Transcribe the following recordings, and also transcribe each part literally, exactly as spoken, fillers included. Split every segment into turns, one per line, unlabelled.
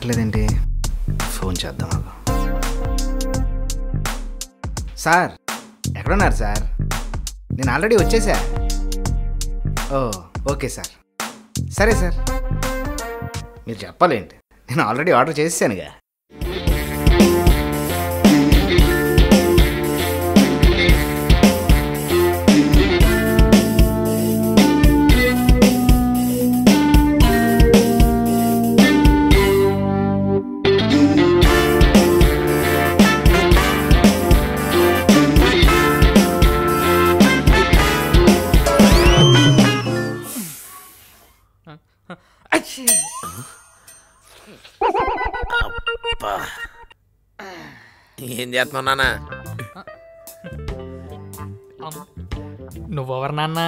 ఎత్తట్లేదేంటి? Phone చేద్దాం. Sir ఎక్కడున్నారు sir? నేను ఆల్రెడీ వచ్చేసా. ఓ ఓకే సార్, సరే సార్. మీరు చెప్పాలేంటి, నేను ఆల్రెడీ ఆర్డర్ చేసేసానుగా.
ఏం చేస్తున్నావు నాన్న?
నువ్వెవరు నాన్న?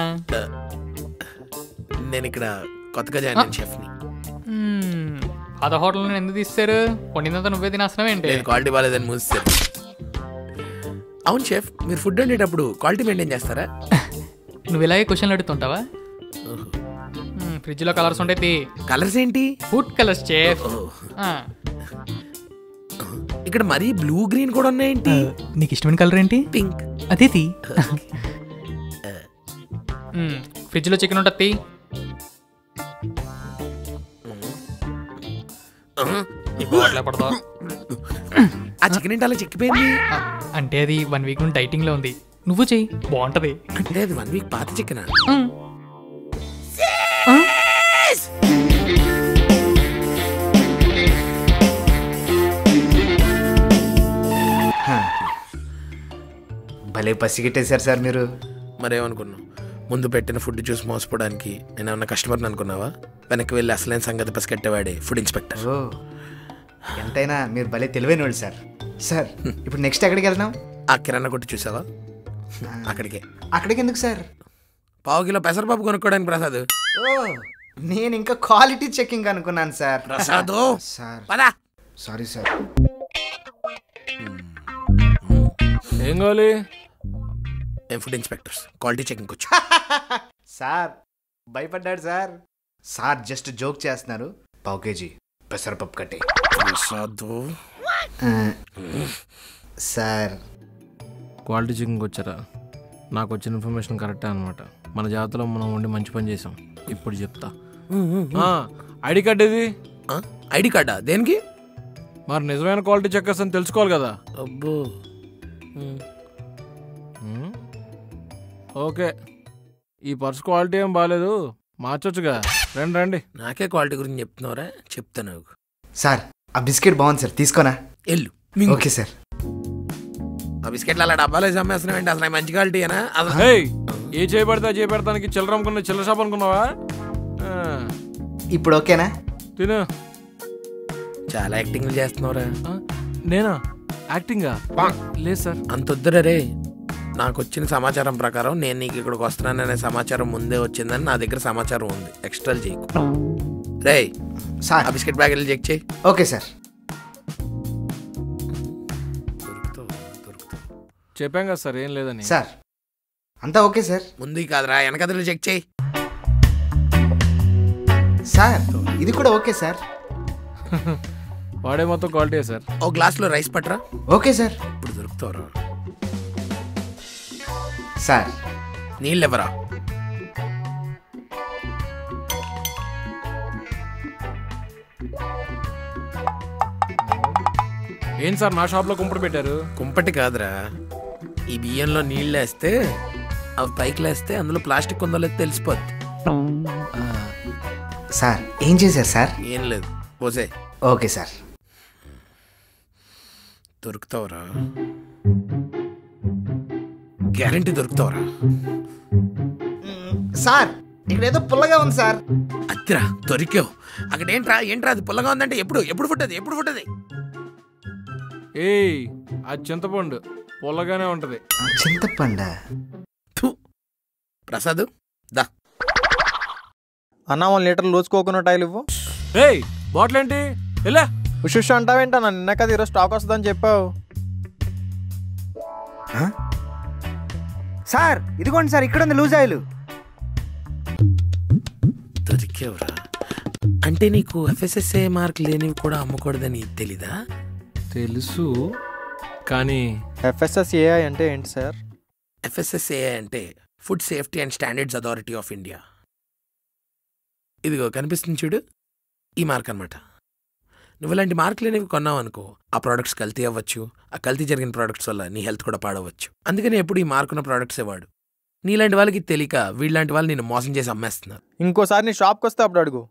నేను ఇక్కడ కొత్తగా జాయిన్ అయిన షెఫ్ని.
అద హోటల్ ఎందుకు తీస్తారు? వండిందంతా నువ్వే తినేస్తున్నావు ఏంటి?
క్వాలిటీ బాగాలేదని మూసేసారు. అవును షెఫ్, మీరు ఫుడ్ వండేటప్పుడు క్వాలిటీ మెయింటైన్ చేస్తారా?
నువ్వు ఇలాగే క్వశ్చన్లు అడుగుతుంటావా? ఫ్రిడ్జ్ లో కలర్స్ ఉంటాయి.
కలర్స్ ఏంటి?
Food colours chef.
ఇక్కడ మరీ బ్లూ గ్రీన్ కూడా ఉన్నాయేంటి?
నీకు ఇష్టమైన కలర్ ఏంటి?
పింక్.
అదే తీ. ఫ్రిడ్జ్ లో చికెన్ ఉంటుంది.
ఆ చికెన్ ఏంటి అలా చిక్కిపోయింది?
అంటే అది వన్ వీక్ నుండి డైటింగ్ లో ఉంది. నువ్వు చెయ్యి, బాగుంటది.
అంటే అది వన్ వీక్ పాత చికెనా?
భలే పసిగట్టేశారు సార్ మీరు.
మరేమనుకున్నావు? ముందు పెట్టిన ఫుడ్ చూసి మోసపోవడానికి నేను ఏమన్నా కస్టమర్ని అనుకున్నావా? వెనక్కి వెళ్ళి అసలైన సంగతి పసిగట్టేవాడే ఫుడ్ ఇన్స్పెక్టర్.
ఓ ఎంతైనా మీరు భలే తెలివైన వాళ్ళు సార్. సార్ ఇప్పుడు నెక్స్ట్ ఎక్కడికి వెళ్దాం?
ఆ కిరాణా కొట్టు చూసావా? అక్కడికే.
అక్కడికి ఎందుకు సార్?
పావు కిలో పెసరపప్పు కొనుక్కోవడానికి. ప్రసాద్,
ఓ నేను ఇంకా క్వాలిటీ చెకింగ్ అనుకున్నాను సార్.
ప్రసాద్
సార్
పదా.
Sorry sir.
ఏం కావాలి?
ఏం ఫుడ్ ఇన్స్పెక్టర్స్ క్వాలిటీ చెకింగ్ వచ్చి.
సార్ భయపడ్డాడు సార్. సార్ జస్ట్ జోక్ చేస్తున్నారు. పావు కేజీ పెసరపప్పు కట్టే.
ప్రసాద్
సార్
క్వాలిటీ చెకింగ్ వచ్చారా? నాకు వచ్చిన ఇన్ఫర్మేషన్ కరెక్టే అనమాట. మన జాతరలో మనం ఉండి మంచి పని చేసాం. ఇప్పుడు చెప్తా. ఐడి కార్డ్ ఏది?
ఐడి కార్డా? దేనికి?
మరి నిజమైన క్వాలిటీ చెక్కర్స్ అని తెలుసుకోవాలి కదా.
అబ్బో
ఓకే, ఈ పర్స్ క్వాలిటీ ఏం బాగాలేదు, మార్చొచ్చుగా. రండి రండి.
నాకే క్వాలిటీ గురించి చెప్తున్నారా? చెప్తాను
సార్. ఆ బిస్కెట్ బాగుంది సార్, తీసుకోనా?
ఎల్లు.
Okay sir.
ఆ బిస్కెట్లు అలా డబ్బాలో అమ్మేస్తున్నావు ఏంటి? అసలు మంచి క్వాలిటీ అనా?
ఏ చేయబడితే చేయబెడతానికి చిల్లర అమ్ముకున్నా చిల్లర షాప్ అనుకున్నావా?
ఇప్పుడు ఓకేనా?
తిను.
చాలా యాక్టింగ్ చేస్తున్నావురా.
నేనా యాక్టింగా? లేదు సార్.
అంత వద్దురే. నాకు వచ్చిన సమాచారం ప్రకారం నేను నీకు ఇక్కడికి వస్తున్నాననే సమాచారం ముందే వచ్చిందని నా దగ్గర సమాచారం ఉంది. ఎక్స్ట్రా చేయకు రే.
సార్
ఆ బిస్కెట్ బ్యాగ్ వెళ్ళి చెక్ చేయి.
Okay sir.
చెప్పాం కదా సార్ ఏం లేదని.
సార్ అంతా ఓకే సార్.
ముందు కాదురా, వెనకదలు చెక్ చేయి.
సార్ ఇది కూడా ఓకే సార్.
వాడే మొత్తం క్వాలిటీ సార్.
ఓ గ్లాస్లో రైస్ పట్టరా.
Okay sir.
ఇప్పుడు దొరుకుతావరా?
సార్
నీళ్ళు ఎవరా?
ఏం సార్ నా షాప్లో కుంపటి పెట్టారు?
కుంపటి కాదురా, ఈ బియ్యంలో నీళ్ళు వేస్తే అవి పైకి లేస్తే అందులో ప్లాస్టిక్ ఉందో లేదో తెలిసిపోద్ది.
సార్ ఏం చేశారు సార్?
ఏం లేదు, పోసే.
Okay sir.
దొరుకుతావరా? గ్యారంటీ దొరుకుతావరా?
సార్ ఇక్కడ ఏదో పుల్లగా ఉంది సార్.
అద్దిరా దొరికావు. అక్కడ ఏంట్రా ఏంట్రా అది పుల్లగా ఉందంటే ఎప్పుడు ఎప్పుడు పుట్టది ఎప్పుడు పుట్టది?
ఏయ్ అది చింతపండు, పుల్లగానే ఉంటది.
చింతపండు?
ప్రసాద్ దా.
అన్నా one litre loose coconut oil ఇవ్వు.
ఏయ్ బాటిల్ ఏంటి? ఎలా
ఉషుష్ అంటావేంటా? నన్ను నిన్న కదా ఈరోజు స్టాక్ వస్తుందని చెప్పావు.
సార్ ఇదిగోండి సార్, ఇక్కడ ఉంది లూజ్ ఆయిల్.
దొరికేవరా? అంటే నీకు ఎఫ్ఎస్ఎస్ఏ మార్క్ లేనివి కూడా అమ్మకూడదని తెలీదా?
తెలుసు, కానీ
ఎఫ్ఎస్ఎస్ఏఐ అంటే ఏంటి సార్?
ఎఫ్ఎస్ఎస్ఏ అంటే food safety and standards authority of India. ఇదిగో కనిపిస్తుంది చూడు, ఈ మార్క్ అనమాట. నువ్వు ఇలాంటి మార్కులు అనేవి కొన్నావు అనుకో, ఆ ప్రోడక్ట్స్ కల్తీ అవ్వచ్చు. ఆ కల్తీ జరిగిన ప్రోడక్ట్స్ వల్ల నీ హెల్త్ కూడా పాడవచ్చు. అందుకని ఎప్పుడు ఈ మార్కున్న ప్రోడక్ట్సే వాడు. నీలాంటి వాళ్ళకి తెలియక వీళ్ళలాంటి వాళ్ళు నేను మోసం చేసి అమ్మేస్తున్నారు.
ఇంకోసారి నీ షాప్కి వస్తే అప్పుడు అడుగు.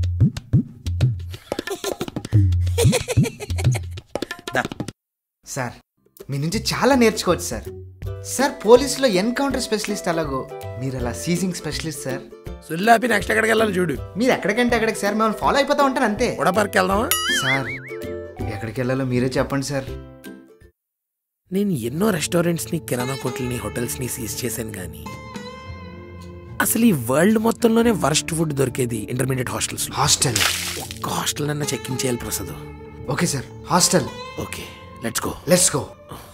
సార్ మీ నుంచి చాలా నేర్చుకోవచ్చు సార్. సార్ పోలీసులో ఎన్కౌంటర్ స్పెషలిస్ట్ అలాగో మీరు అలా సీజింగ్ స్పెషలిస్ట్ సార్.
సుల్లాపి నెక్స్ట్ ఎక్కడికి వెళ్ళాలి చూడు.
మీరు ఎక్కడికంటే అక్కడికి సార్, మేము ఫాలో అయిపోతా ఉంటాను అంతే.
కూడా పార్క్కి వెళ్దామా?
సార్ ఎక్కడికి వెళ్ళాలో మీరే చెప్పండి సార్.
నేను ఎన్నో రెస్టారెంట్స్ని, కిరాణా కొట్లని, హోటల్స్ని సీజ్ చేశాను, కానీ అసలు ఈ వరల్డ్ మొత్తంలోనే వరస్ట్ ఫుడ్ దొరికేది ఇంటర్మీడియట్ హాస్టల్స్.
హాస్టల్?
ఒక్క హాస్టల్ అన్న చెక్కింగ్ చేయాలి Prasad.
Okay sir, hostel.
Okay, let's go.
Let's go.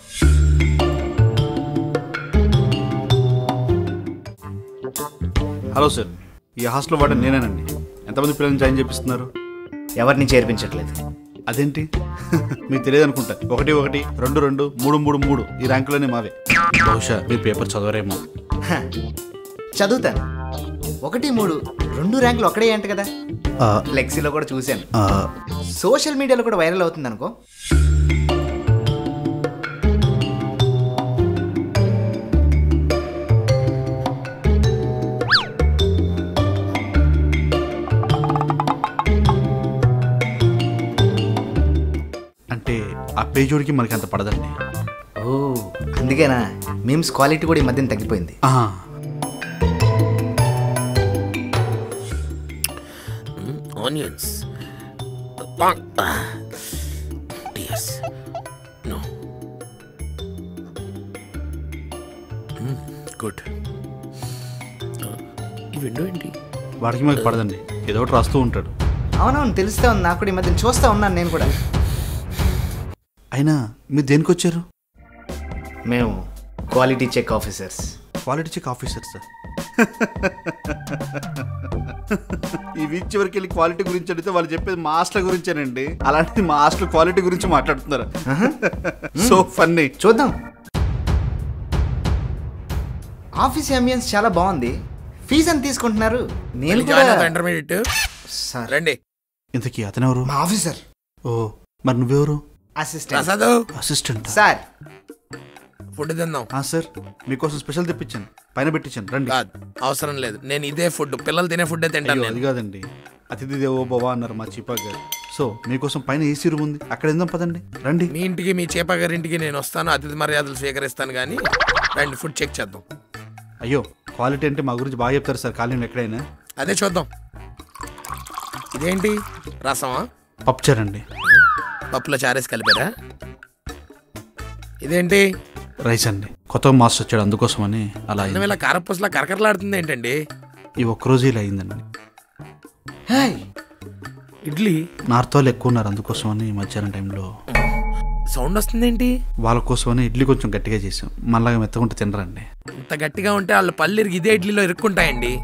Hello sir, ఈ హాస్టల్ వార్డెన్ నేనేనండి. ఎంతమంది పిల్లల్ని జాయిన్ చేపిస్తున్నారు?
ఎవరిని చేర్పించట్లేదు.
అదేంటి? మీకు తెలియదు అనుకుంటా. ఒకటి ఒకటి రెండు రెండు మూడు మూడు మూడు ఈ ర్యాంకులోనే మావే. బహుశా మీరు పేపర్ చదవరేమో.
చదువుతాను. ఒకటి మూడు రెండు ర్యాంకులు ఒకటే అంట కదా, ఫ్లెక్సీలో కూడా చూశాను. సోషల్ మీడియాలో కూడా వైరల్ అవుతుంది అనుకో.
అంటే ఆ పేజోడికి మనకి అంత పడదండి.
ఓ అందుకేనా మీమ్స్ క్వాలిటీ కూడా ఈ మధ్యన తగ్గిపోయింది.
Onions no good. ఈ విండో ఏంటి?
వాడికి మనకి పడదండి, ఏదో ఒకటి రాస్తూ ఉంటాడు.
అవునవును తెలుస్తా ఉంది నాకు కూడా, ఈ మధ్యన చూస్తూ ఉన్నాను నేను కూడా.
అయినా మీరు దేనికి వచ్చారు?
మేము quality check officers.
Quality check officer sir. ఈ వీక్ చివరికి వెళ్ళి క్వాలిటీ గురించి అడిగితే వాళ్ళు చెప్పేది మా హాస్టల్ గురించేనండి. అలాంటిది మా హాస్టల్ క్వాలిటీ గురించి మాట్లాడుతున్నారు. So funny.
చూద్దాం. ఆఫీస్ అంబియన్స్ చాలా బాగుంది. ఫీజు ఎంత తీసుకుంటున్నారు? నేను
ఇంటర్మీడియట్
సార్.
రండి.
ఇంతకీ అతనెవరు?
మా ఆఫీసర్.
ఓ మరి నువ్వెవరు?
అసిస్టెంట్.
అసిస్టెంట్
సార్ ఫుడ్ తిందాం.
సార్ మీకోసం స్పెషల్ తెప్పించాను, పైన పెట్టించాను, రండి.
అవసరం లేదు, నేను ఇదే ఫుడ్, పిల్లలు తినే ఫుడ్ తింటాను.
అది కాదండి, అతిథి దేవో భవ అన్నారు మా చీపా గారు. సో మీకోసం పైన ఏసీ రూమ్ ఉంది, అక్కడ ఎందాం పదండి, రండి.
మీ ఇంటికి, మీ చీపా గారి ఇంటికి నేను వస్తాను, అతిథి మర్యాదలు స్వీకరిస్తాను, కానీ రండి ఫుడ్ చెక్ చేద్దాం.
అయ్యో క్వాలిటీ అంటే మా గురించి బాగా చెప్తారు సార్ కాలేజీలో ఎక్కడైనా.
అదే చూద్దాం. ఇదేంటి రసమా?
పప్పుచారు అండి.
పప్పులో చారేసి కలిపారా? ఇదేంటి?
రైస్ అండి. కొత్తగా మాస్టర్ వచ్చాడు అందుకోసమని అలా అయింది.
ఇలా కారపూసలా కరకరలాడుతుంది ఏంటండి?
ఈ ఒక్కరోజు ఇలా అయిందండి.
ఇడ్లీ
నార్త్ వాళ్ళు ఎక్కువ ఉన్నారు అందుకోసమని మధ్యాహ్నం టైంలో
సౌండ్ వస్తుంది ఏంటి?
వాళ్ళ కోసమని ఇడ్లీ కొంచెం గట్టిగా చేసాం, మళ్ళా మెత్తకుంటే తినరండి.
ఇంత గట్టిగా ఉంటే వాళ్ళ పళ్ళు ఇరిగి ఇదే ఇడ్లీలో ఇరుక్కుంటాయండి.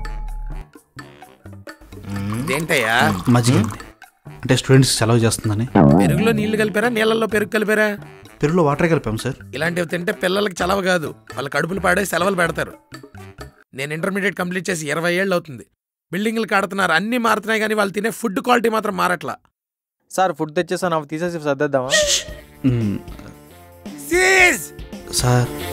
ఇదేంటయ్యా?
మజ్జిగ అండి, అంటే స్టూడెంట్స్ సెలవు చేస్తుందని.
పెరుగులో నీళ్లు కలిపారా, నీళ్ళల్లో పెరుగు కలిపారా?
పెరుగులో వాటర్ కలిపాం సార్.
ఇలాంటివి తింటే పిల్లలకి చలవ కాదు, వాళ్ళ కడుపులు పాడే సెలవులు పెడతారు. నేను ఇంటర్మీడియట్ కంప్లీట్ చేసి ఇరవై ఏళ్ళు అవుతుంది. బిల్డింగ్లు కడుతున్నారు, అన్ని మారుతున్నాయి, కానీ వాళ్ళు తినే ఫుడ్ క్వాలిటీ మాత్రం మారట్లా.
సార్ ఫుడ్ తెచ్చేసాను, అవి తీసేసి సర్దేద్దామా?
సార్